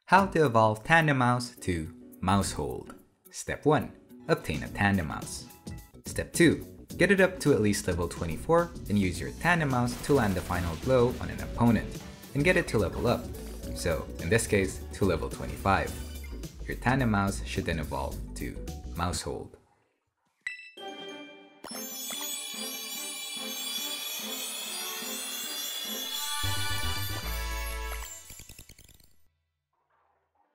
How to evolve Tandemaus to Maushold. Step 1. Obtain a Tandemaus. Step 2. Get it up to at least level 24 and use your Tandemaus to land the final blow on an opponent and get it to level up. So, in this case, to level 25. Your Tandemaus should then evolve to Maushold.